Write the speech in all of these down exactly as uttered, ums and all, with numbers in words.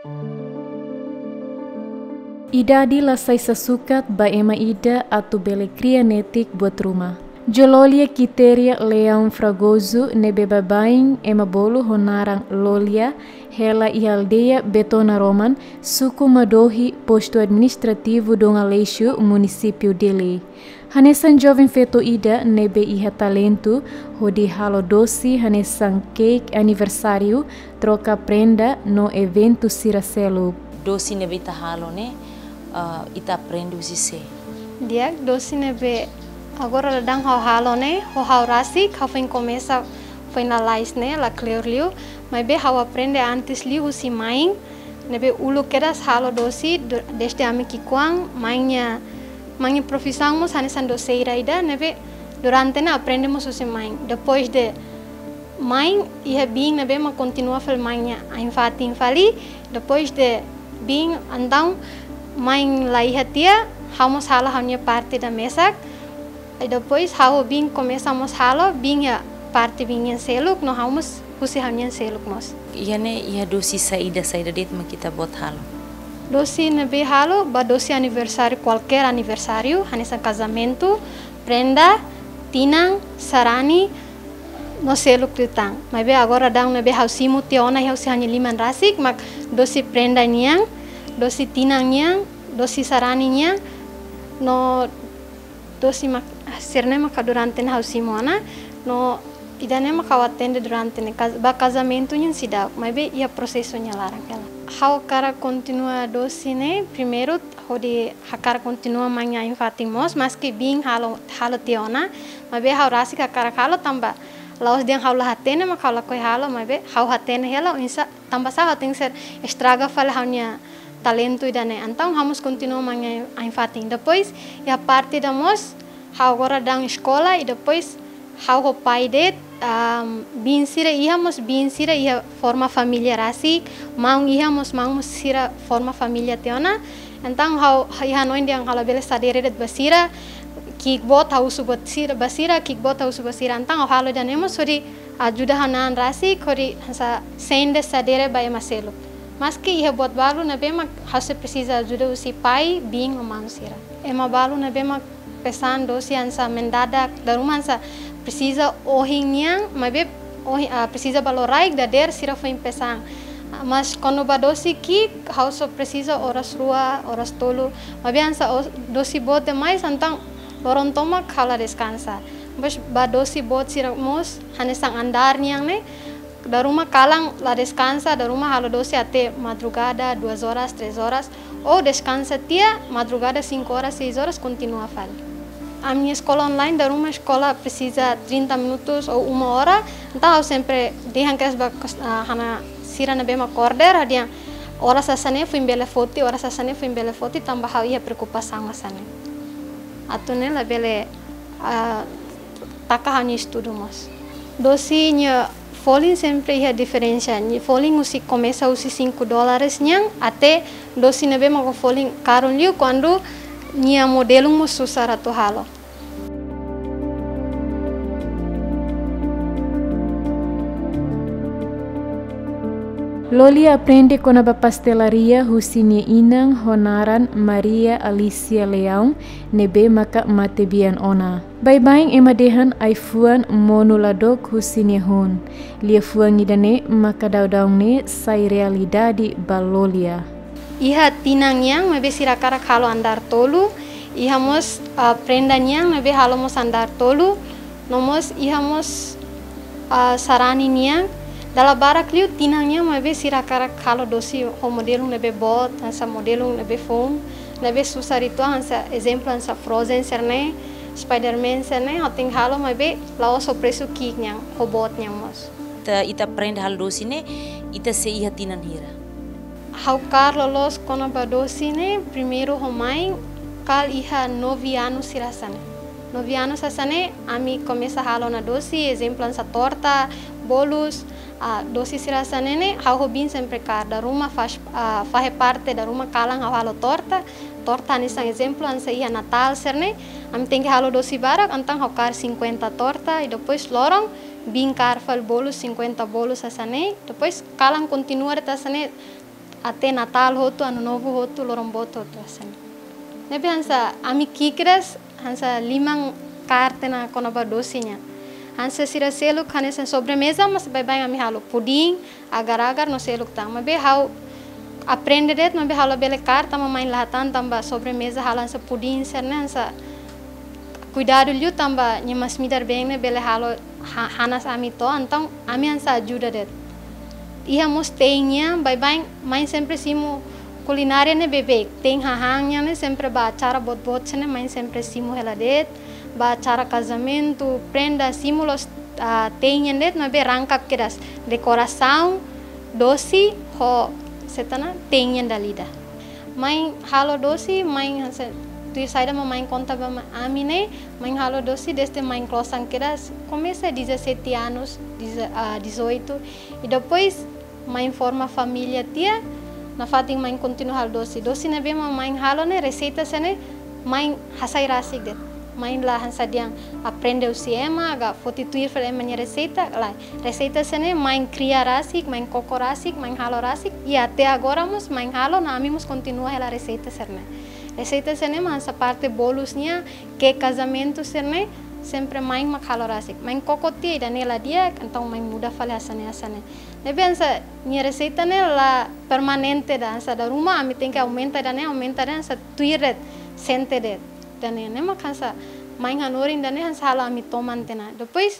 Ida di lasai sesukat ba ema ida atau bele kria netik buat rumah. Jololia kiteria Leão Fragoso nebe babaing ema bolu honarang lolia hela i aldeia Betona Roman suku Madohi posto administrativo Dom Aleixo município dele. Hanesan jovem feto ida nebe iha talento hodi halo doce hanesan cake aniversário troca prenda no evento Siracelo. Doce nebe ita halo ne uh, ita aprende usise. Dia doce nebe agora dang hau halo ne ho hau rasi hau vem começa finalize ne la clear liu mas be hau aprende antes liu si main nebe ulu kedas halo doce desde ami kikuang mainnya mainnya profissão mos hanesan doceira ida nebe durante ne aprendemos usi main depois de main ia bing nebe ma continua fel mainnya infati infali depois de bing então main la ia tia hau mos hala hanya parte da mesa. E depois hau bing começamos halo bing ya parte bing yang seluk no hamus husi hanya seluk mos. Iya ne iya dosi saída saída det ma kita bot halo. Dosi nebe halo ba dosi aniversário qualquer aniversário hanesa casamento prenda tinang sarani no seluk ditang. Mas be agora dang nebe hau simu tiona hau si hanya liman rasik mak dosi prenda niang dosi tinang niang dosi sarani niang no dosi mak serne maka durante na hausimona no idane maka watende durante ne ba casamento nyen sida mas be ia processo nya larang ela hau cara continua dosi ne primeiro hodi hakara continua manya infatimos mas que bing halo halo tiona mas be hau rasi hakara halo tamba laos diang hau la hatene maka la koi halo mas be hau hatene hela insa tamba sa hating ser estraga fala haunya talento idane então vamos continuar manya infatim depois e a parte da mos hau agora dang escola e depois hau o pai det um, bin sira íamos bin sira ia forma família rasi maung íamos maung sira forma família teona então hau ia noin yang hala bele sadere det basira kickbot hau subot sira basira kickbot hau subot sira então hau halo danemos sori ajuda hanan rasi kori sa sende sadere ba emaselo mas que ia bot balu na bema hau se precisa ajuda usi pai bin o maung sira ema balu na bema pesan dosi ansa mendadak da rumah ansa precisa ohingnya mas be ohi uh, precisa baloraik da der sira foi pesan uh, mas quando ba dosi ki how so precisa horas rua horas tolo mas be ansa dosi bot demais então loron toma kala descansa mas ba dosi bot sira mos hanesang andar niang ne da rumah kalang la descansa da rumah halo dosi até madrugada duas horas três horas ou descansa tia madrugada cinco horas seis horas continua fal. A minha escola online da uma escola precisa trinta minutos ou uma hora, então eu sempre dihan que as hana sira na bema corder, dia hora sasane fui bele foto, hora sasane fui bele foto, tambah hau ia preocupação asane. Atune la bele taka hanya estudo mas. Dosi nya folin sempre ia diferença, nya folin usi começa usi cinco dólares nyang, até dosi na bema ko folin caro liu quando nia modelo mo susara to halo. Loli aprende com a pastelaria Husinia Inang Honaran Maria Alicia Leão nebe maka matebian ona. Bye-bye ema dehan ai fuan monuladok Husinia Hon. Lia fuan idane maka daudang ne sai realidade balolia. Iha tinang yang mebe sirakara halo andar tolu, iha mos uh, prenda yang mebe halo mos andar tolu, nomos iha mos uh, sarani yang dalam barak liu tinangnya mebe sirakara halo dosi ho modelo nebe bot, ansa modelo nebe phone, nebe susah itu ansa exemplo ansa Frozen serne, Spiderman serne, hoting halo mebe laos o preço kik yang ho bot yang mos. Ita ita prenda halo dosi ne, ita se iha tinan hira. Hau kar lolos kono badosi ne primeiro homai kal iha nove anos sirasane. Nove anos sasane ami começa halo na dosi, exemplo ansa torta, bolos, a dosi sirasane ne hau hobin sempre kar da rumah faz uh, faz parte da rumah kalang hau halo torta, torta ni sang exemplo ansa iha Natal serne, ami tem que halo dosi barak antang hau kar cinquenta torta e depois lorong bin kar fal bolos cinquenta bolos sasane, depois kalang continua tasane até Natal hotu, Ano Novo hotu, loromboto hotu assim. Nebe hansa ami kikres hansa limang karte na konoba dosinya. Hansa sira seluk hanesa sobremesa mas bye-bye ami halo pudim, agar-agar no seluk tang. Mabe hau aprende det mabe halo bele karta mamain lahatan tamba sobremesa halan sa pudim serne hansa cuidado liu tamba nyemas midar beng ne bele halo hanas ami to antong ami hansa ajuda det. Ia mos teinha bye-bye main sempre simu culinária ne bebek tem hahangnya ne sempre ba acara bot-bot sene main sempre simu hela det ba acara casamento prenda simulos uh, teinha det mabe rangkap kedas decoração doce ho setana teinha dalida main halo doce main hansa tu saída main conta ba ami ne main halo doce desde main closan kedas começa dezessete anos dezoito e depois main forma família tia na fating main continua hal doce doce na bema main halo ne receita sene main hasai rasik det main lah hansa diang aprende usiema aga fortituir fer emanya receita lá receita sene main cria rasik main coco rasik main halo rasik e até agora mus main halo na ami mus continua ela receita serne receita sene hansa parte bolusnya que casamento serne sempre main mak halo rasik main coco tia danela dia então main muda fale asane asane nebe hansa minha receita ne la permanente da hansa da rumah ami tem que aumenta da ne aumenta da hansa tuiret sente det dane ne mak hansa main hanorin dane hansa hala ami toman tena depois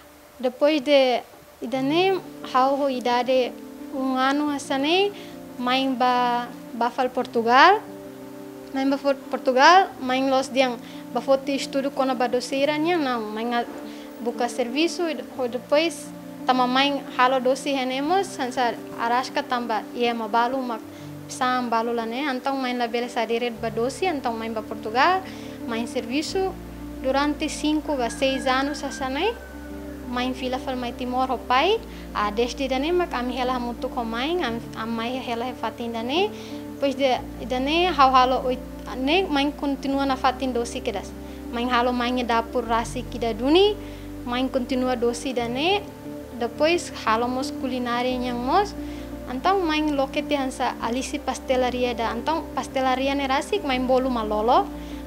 depois de idane hau ho idade um ano hasane main ba ba fal Portugal main ba Portugal main los diang ba foti estudo kona ba doceiranya não main buka serviço e depois tama main halo doce henemos hansa arasca tamba ia mabalu mak sam balu lane antong main la bele saderet ba doce antong main ba Portugal main serviço durante cinco a seis anos asane main fila fal mai Timor ho pai a desde dane mak ami hela mutu ko main am mai hela fatin dane pois de dane hau halo ne main continua na fatin doce kedas main halo main dapur rasi kida duni main continua doce dane depois halo mos culinária yang mos antong main lokete hansa alisi pastelaria da antong pastelaria ne rasik main bolu malolo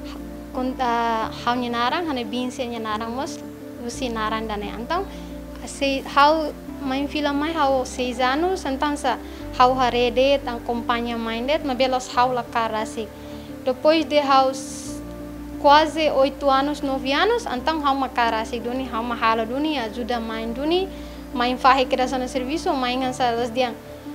konta hau narang hane binse narang mos usi narang dane antong se hau main fila mai hau seis anos antong sa hau harede tang companhia main det mabelos hau la karasik depois de hau quase oito anos nove anos antong hau makarasik duni hau mahalo duni ajuda main duni main fahe kira sana serviço main hansa las diang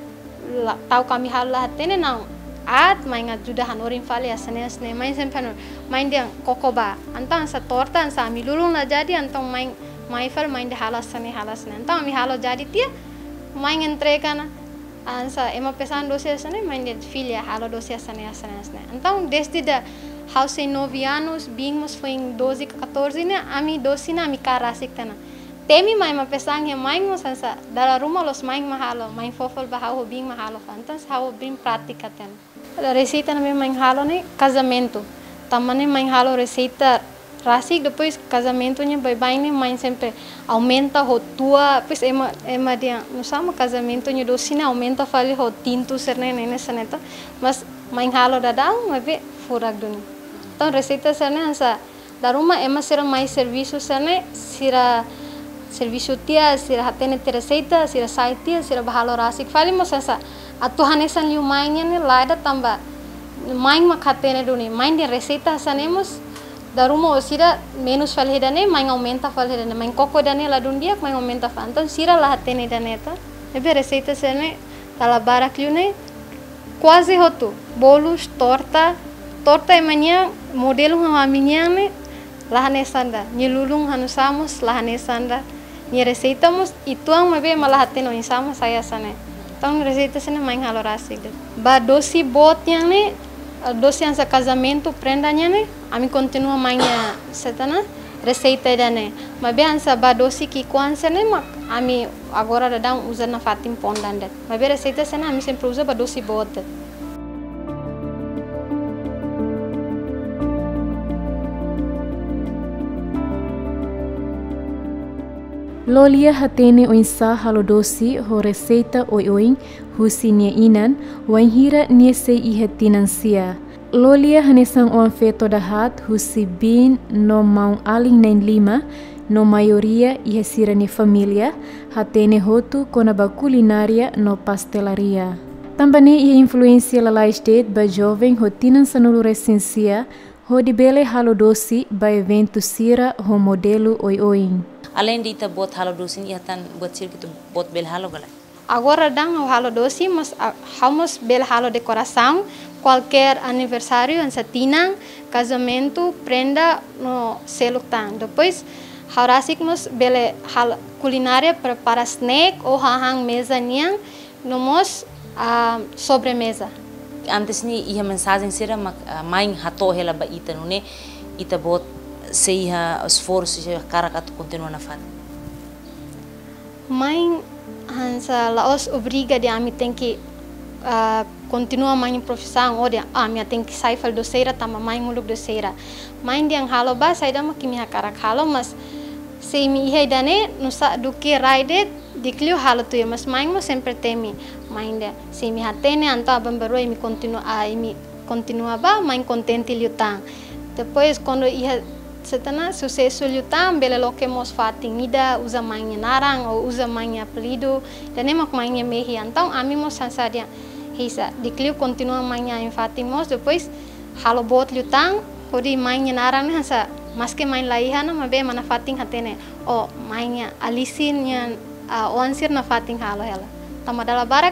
tau kami hal lah tene não at main ajuda hanorin fale asane asne main sempre main diang kokoba antang sa torta sa mi lulung la jadi antong main main fal main de halas sane halas ne antong mi halo jadi tia main entrega na ansa ema pesan doce asane main de filha halo doce asane asane asne antong desde da house nove anos bingmos foi em doze quatorze ne ami doce na mi karasik tana temi mai ma pesang ya main mo sansa dala rumah los main mahalo main fofol bahau bing mahalo fantas hau bing prática ten receita na main halo ne casamento tamane main halo receita rasik depois casamento nya bye bye ne main sempre aumenta ho tua pois ema ema dia no sama casamento nya docina aumenta fale ho tinto serne nene saneta mas main halo dadang mabe furak duni então receita serne ansa da rumah ema sira mais serviço serne sira serviço tia sira hatene te receita sira sai tia sira bahalo rasik fali mo sasa atu hanesan liu mainnya ne lada tamba main mak hatene duni main dia receita sanemos da rumah sira menos fali dane main aumenta fali dane main koko dane la dun dia main aumenta fa então sira la hatene dane ta ebe receita sene tala barak liu ne quase hotu bolos torta torta emanya modelo haminya ne lahane sanda nyelulung hanusamos lahane sanda ni receita mus itu ang mabe malahatin o sama saya sane tong receita sene main halo rasik ba doce bot yang ne doce yang sa casamento prendanya ne ami continua mainnya setana receita dane mabe ansa ba doce ki kuan sene mak ami agora dadang usa na fatim pondan det mabe receita sene ami sempre usa ba doce bot det. Lolia hatene oinsa halodosi ho receita oi-oin husi nia inan wainhira nia se ihetinan sia. Lolia hanesang oan feto dahat husi bin no maun aling nain lima no maioria ihesira ni familia hatene hotu kona ba kulinaria no pastelaria. Tambane ia influência lalai state ba jovem rotinan sanulu recensia ho di bele halodosi ba evento sira ho modelo oi-oin. Além de ita buat halo dosi ia tan buat sir kita buat bel halo galai. Agora dang o halo dosi, mas vamos bel halo decoração, qualquer aniversário, ansa tinang, casamento, prenda no seluk tang. Depois haurasik mos bele halo culinária prepara snack ou hahang mesa niang no mos uh, sobremesa. Antes ni ia mensagem sira mak uh, main hato hela ba ita nune ita buat seia esforço e cara que tu continua na fada. Mãe, hansa laos obriga de ami tem que uh, continua mãe profissão ou de ah minha tem que sair fal doceira tama mãe muluk doceira. Mãe dia halo ba sai dama kimi cara halo mas se mi ia dane nusa do que ride diklio halo tu mas mãe mo sempre temi mãe dia se mi hatene anta bambaro mi continua ah mi continua ba mãe contente liutang. Depois quando ia setana sucesso lutam bela lo que mos fating ida usa manhã narang ou usa manhã apelido dan emak manhã mehi então ami mos sansadia hisa diklio continua manhã em fatimos depois halo bot lutam hodi manhã narang hansa maske main laihana mabe mana fating hatene oh manhã alisin yan uh, oansir na fating halo hela tamadala barak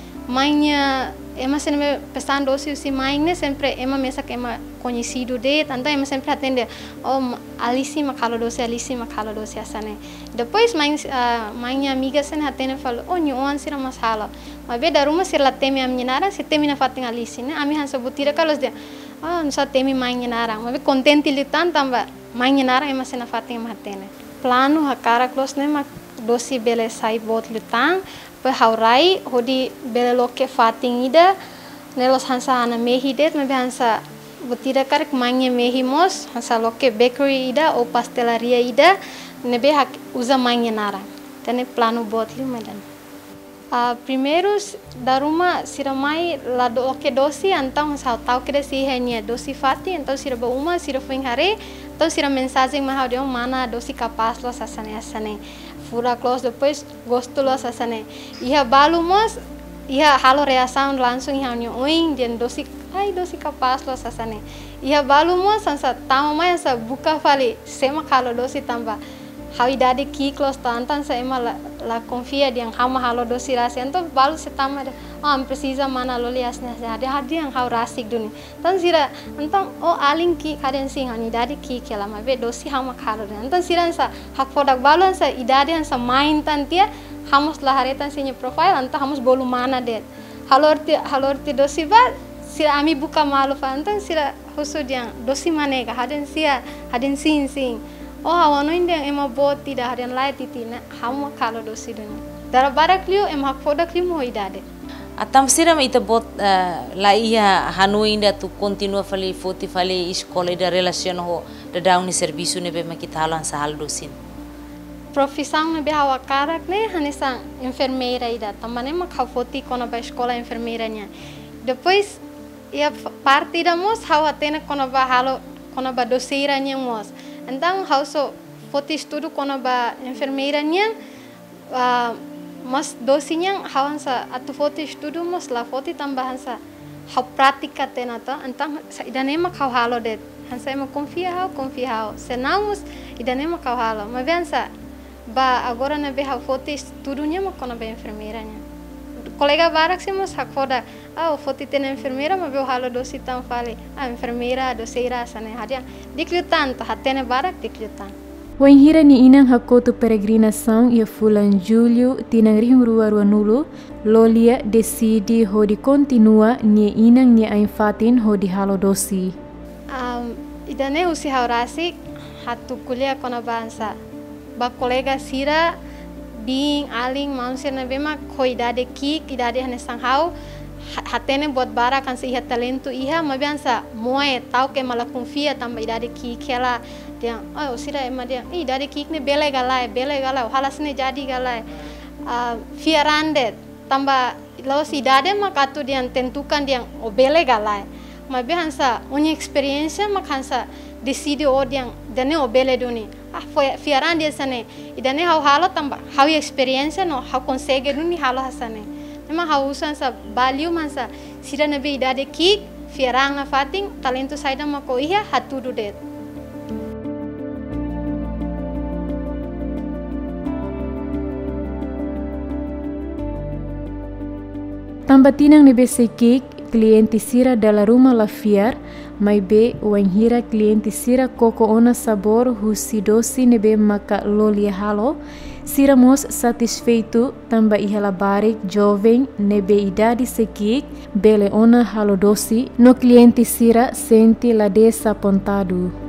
manhã ema sempre pesan dosi usi mainnya sempre ema mesa que ema conhecido de tanto ema sempre atende oh alisi makalo dosi alisi makalo dosi asane depois main uh, mainha amiga sen atende falo oh nyoan sira masala mas be daruma sir la temi a menina se temi na fatinga alisi né ami han sabutira kalos de ah não só temi mainha narang mas be contente litan tamba mainha narang ema sen na fatinga matene plano a cara close né mak dosi bele sai bot litan haurai hodi belelo ke fating ida nelos hansa ana mehi det me hansa butira karek manye mehi mos hansa loke bakery ida ou pastelaria ida nebe hak usa manye nara tene plano botli medan a primeiros da ruma siramai la do ke dosi antau hansa tau ke desi hanya dosi fati antau siraba uma sira foi hare então sira mensagem ma haude mana dosi capaz lo sasane asane fura close depois gosto lo sasane ia balu mos ia halo reação langsung ia nyo oing den dosi ai dosi capaz lo sasane ia balu mos sansa tama mai sa buka fali sema halo dosi tamba how idade ki close tantan sa ema la, la confia diang hama halo dosi rasi então balu se tama ah precisa mana lo lias na ada hadi yang how rasik duni tan sira então oh aling ki kaden sing ani idade ki kela ma be dosi hama halo então sira sa hak produk balu sa idade sa main tan tia hamos laharetan sinya profile anta hamos bolu mana det halorti halorti dosi ba sira ami buka malu fa então sira husu diang dosi mane ka haden sia haden sing sing oh awano indeng ema bot tidak harian lai titina hama kalo dosi duni dara barak liu ema hak produk liu mo idade atam sira ita bot uh, la ia hanu inda tu continua fali foti fali escola da relação ho da dauni serviço ne be makita halan sa hal dosin profissão ne be hawa karak ne hanisang enfermeira ida tamane mak foti kona ba escola enfermeira nya depois ia parte da mos hawa tena kona ba halo kona ba doseira nya mos então hauso foti estudo kona ba enfermeira nya uh, mas dosinya hawan sa atu foto estudo mas la foto tambahan sa hau pratika tena ta entang sa idanema kau halo det hansa ema confia hau confia hau senamos idanema kau halo ma vensa ba agora na be hau foto estudo nya ma kona ba enfermeira nya colega barak se mas hak foda ah foto tena enfermeira ma be halo dosi tam fale ah enfermeira doseira sane hadia diklitan ta hatene barak diklitan Wainhira ni inang hakotu peregrinação ia fulan julho tinang rihum rua rua nulu Lolia decide hodi continua ni inang ni ain fatin hodi halo dosi. Um, idane usi haurasi hatu kuliah kona bansa ba kolega sira bing aling manusia na bema ko idade ki idade hane sanghau hatene buat bara kan se iha talento iha mabiansa moe tau ke mala confia tamba idade ki kela dia oh sira ema dia i idade ki ne bele galai bele galai halasne jadi galai uh, fiarande tamba lawas idade makatu dia tentukan dia o bele galai mabiansa unya experiência makansa decide o dia dane o bele duni ah foi fiarande sane idane hau halo tamba hau experiência no hau consegue duni halo hasane Nema hausan sa value mansa sira nabe idade ki fiarang na fating talento saida mako iha hatudu det. Tambatinang nebe sekik klienti sira dalla rumah la fiar, mai be wanghira klienti sira koko ona sabor husi dosi nebe maka lolia halo, sira mos satisfeito tamba ihala barik jovem nebe idade sekik bele ona halo dosi no klienti sira senti la desa pontado.